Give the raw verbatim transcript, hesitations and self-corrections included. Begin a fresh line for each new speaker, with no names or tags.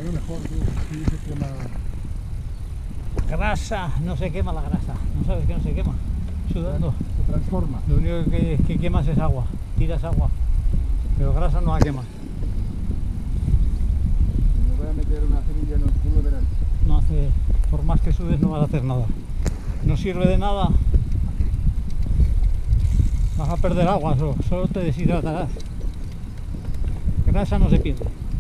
lo mejor, tú. Sí, se quema.
Grasa, no se quema la grasa. No sabes que no se quema. Sudando.
Se transforma.
Lo único que, que quemas es agua. Tiras agua. Pero grasa no la quemas.
Me voy a meter una cerilla en el culo, verás.
No hace. Por más que sudes no vas a hacer nada. No sirve de nada. Vas a perder agua, solo, solo te deshidratarás. Grasa no se pierde.